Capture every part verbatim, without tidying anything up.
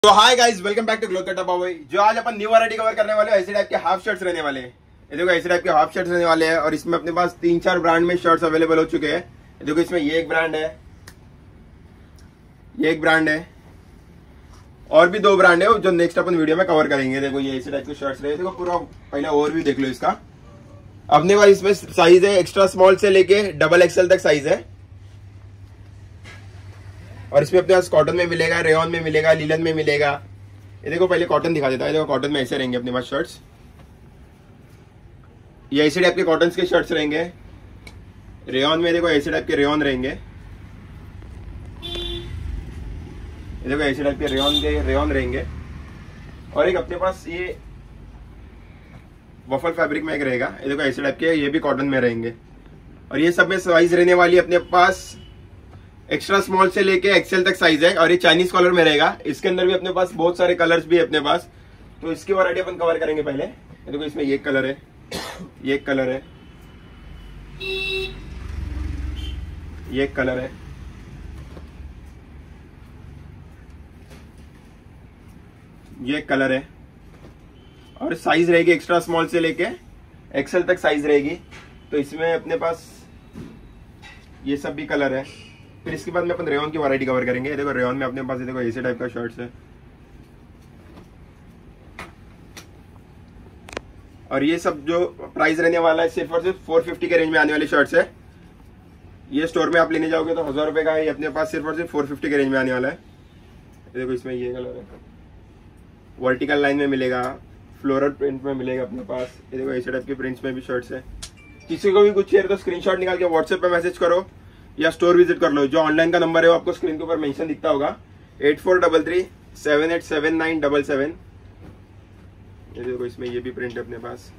तो hi guys, welcome back to glow cut boy. जो आज अपन न्यू वैरायटी कवर करने वाले हैं, ऐसे टाइप के हाफ शर्ट्स रहने वाले हैं। ये देखो ऐसे टाइप के हाफ शर्ट्स रहने वाले हैं और इसमें अपने पास तीन चार ब्रांड में शर्ट्स अवेलेबल हो चुके हैं। देखो इसमें ये एक ब्रांड है, ये एक ब्रांड है और भी दो ब्रांड है जो नेक्स्ट अपन वीडियो में कवर करेंगे। देखो ये ऐसे टाइप के शर्ट्स रहे। देखो पूरा पहले ओवरव्यू देख लो इसका। अपने पास इसमें साइज है एक्स्ट्रा स्मॉल से लेके डबल एक्सएल तक साइज है और इसमें अपने पास कॉटन में मिलेगा, रेयॉन में मिलेगा, लीलन में मिलेगा। ये देखो पहले कॉटन दिखा देता है। देखो कॉटन में ऐसे रहेंगे अपने पास शर्ट्स। ये ऐसे टाइप के कॉटन के शर्ट्स रहेंगे। रेयॉन में देखो ऐसे टाइप के रेयॉन रहेंगे। ये देखो ऐसे टाइप के रेयॉन के रेयॉन रहेंगे और एक अपने पास ये वफल फैब्रिक में एक रहेगा। ये देखो ऐसे टाइप के, ये भी कॉटन में रहेंगे और ये सब में साइज रहने वाली अपने पास एक्स्ट्रा स्मॉल से लेके एक्सेल तक साइज है और ये चाइनीज कलर में रहेगा। इसके अंदर भी अपने पास बहुत सारे कलर्स भी है अपने पास, तो इसकी वैरायटी अपन कवर करेंगे पहले। ये देखो इसमें ये कलर है, ये कलर है, ये कलर है, ये कलर है और साइज रहेगी एक्स्ट्रा स्मॉल से लेके एक्सेल तक साइज रहेगी। तो इसमें अपने पास ये सब भी कलर है। फिर इसके बाद में अपन रेयॉन की वैरायटी कवर करेंगे। देखो रेयॉन में अपने पास देखो ऐसे टाइप का शर्ट्स है और ये सब जो प्राइस रहने वाला है सिर्फ और सिर्फ चार सौ पचास के रेंज में आने वाली शर्ट्स है। ये स्टोर में आप लेने जाओगे तो हजार रुपए का है, ये अपने पास सिर्फ और सिर्फ चार सौ पचास के रेंज में आने वाला है। देखो इसमें ये कलर है, वर्टिकल लाइन में मिलेगा, फ्लोरल प्रिंट में मिलेगा अपने पास। ये देखो ऐसे टाइप के प्रिंट्स में भी शर्ट्स है। किसी को भी कुछ चाहिए तो स्क्रीनशॉट निकाल के व्हाट्सएप पे मैसेज करो या स्टोर विजिट कर लो। जो ऑनलाइन का नंबर है वो आपको स्क्रीन के ऊपर मेंशन दिखता होगा, eight four double three seven eight seven nine double seven. ये देखो इसमें ये भी प्रिंट है अपने पास।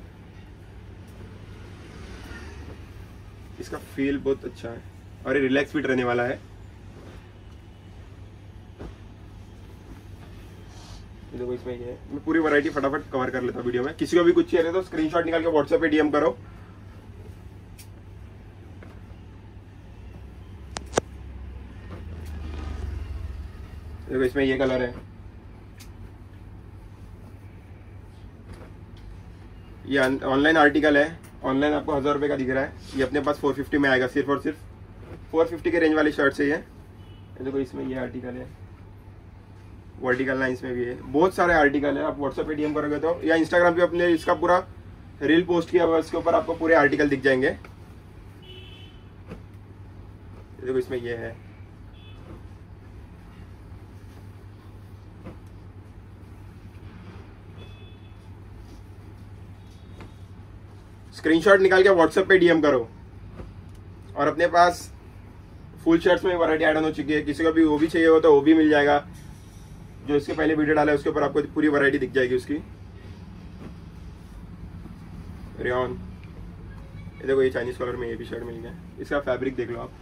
इसका फील बहुत अच्छा है और ये रिलैक्स फिट रहने वाला है। ये देखो इसमें ये है। मैं पूरी वैरायटी फटाफट कवर कर लेता हूँ वीडियो में। किसी को भी कुछ चाहिए तो स्क्रीनशॉट निकाल के व्हाट्सएप पे डीएम करो। देखो इसमें ये कलर है, ये ऑनलाइन आर्टिकल है। ऑनलाइन आपको हजार रुपए का दिख रहा है, ये अपने पास चार सौ पचास में आएगा। सिर्फ और सिर्फ चार सौ पचास के रेंज वाली शर्ट है ये। देखो इसमें ये आर्टिकल है, वर्टिकल लाइंस में भी है। बहुत सारे आर्टिकल है। आप व्हाट्सएप पे डीएम करोगे तो या इंस्टाग्राम पे अपने इसका पूरा रील पोस्ट किया हुआ, इसके ऊपर आपको पूरे आर्टिकल दिख जाएंगे। देखो इसमें ये है, स्क्रीनशॉट निकाल के व्हाट्सएप पे डीएम करो। और अपने पास फुल शर्ट्स में वैरायटी ऐड ऑन हो चुकी है। किसी को भी वो भी चाहिए हो तो वो भी मिल जाएगा। जो इसके पहले वीडियो डाला है उसके ऊपर आपको पूरी वैरायटी दिख जाएगी उसकी। रेयॉन, ये देखो ये चाइनीज कलर में ये भी शर्ट मिल गया। इसका फैब्रिक देख लो आप।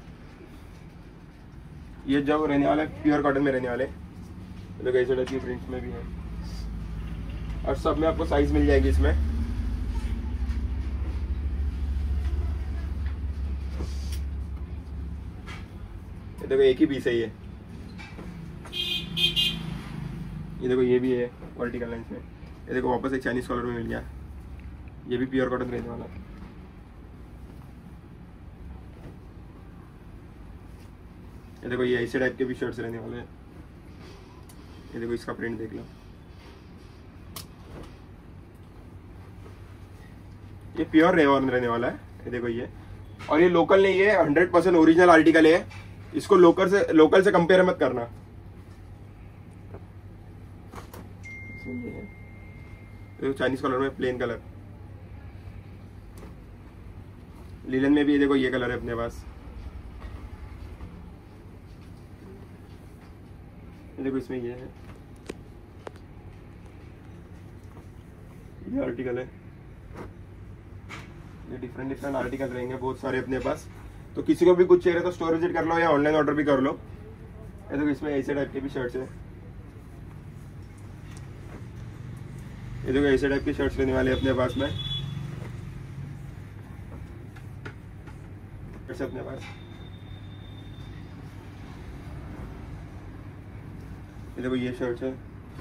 ये जो रहने वाला है प्योर कॉटन में रहने वाले। देखो ऐसे टाइप की प्रिंट्स में भी है और सब में आपको साइज मिल जाएगी इसमें। देखो एक ही पीस है ये। ये देखो ये भी है वर्टिकल लाइंस में। ये देखो वापस एक चाइनीज कलर में मिल गया। ये भी प्योर कॉटन रहने वाला। ये देखो ये ऐसे टाइप के भी शर्ट्स रहने वाले हैं। ये देखो इसका प्रिंट देख लो। ये प्योर रेयॉन रहने वाला है। ये देखो ये, और ये लोकल नहीं है, हंड्रेड परसेंट ओरिजिनल आर्टिकल है। इसको लोकल से लोकल से कंपेयर मत करना। देखो चाइनीज कलर में प्लेन कलर। लीलन में भी देखो ये कलर है अपने पास। देखो इसमें ये है, ये आर्टिकल है। ये डिफरेंट डिफरेंट आर्टिकल रहेंगे बहुत सारे अपने पास। तो किसी को भी कुछ चाहिए तो स्टोर विजिट कर लो या ऑनलाइन ऑर्डर भी कर लो। ये देखो इसमें ऐसे टाइप के भी शर्ट्स है। ये देखो ऐसे टाइप की शर्ट्स रहने वाले अपने पास में अपने पास। ये देखो ये शर्ट है,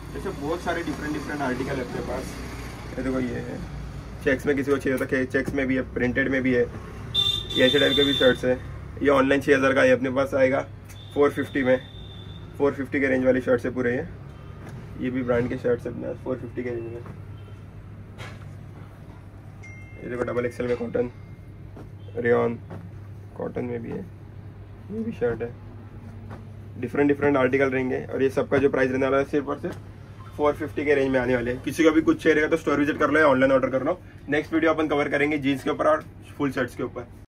ऐसे बहुत सारे डिफरेंट डिफरेंट आर्टिकल है अपने पास। ये देखो ये है चेक्स में, किसी को चाहिए होता है चेक्स में भी है, प्रिंटेड में भी है, ये ऐसे टाइप के भी शर्ट्स है। ये ऑनलाइन छः हज़ार का है, अपने पास आएगा फोर फिफ्टी में, फोर फिफ्टी के रेंज वाली शर्ट्स है पूरे। ये ये भी ब्रांड के शर्ट्स है अपने पास फोर फिफ्टी के रेंज में। ये देखो डबल एक्सेल में कॉटन, रेयॉन कॉटन में भी है, ये भी शर्ट है। डिफरेंट डिफरेंट आर्टिकल रहेंगे और ये सबका जो प्राइस रहने वाला है सिर्फ और सिर्फ फोर फिफ्टी के रेंज में आने वाले हैं। किसी को भी कुछ चाहिए रहेगा तो स्टोर विजिट कर लो या ऑनलाइन ऑर्डर कर लो। नेक्स्ट वीडियो अपन कवर करेंगे जीन्स के ऊपर और फुल शर्ट्स के ऊपर।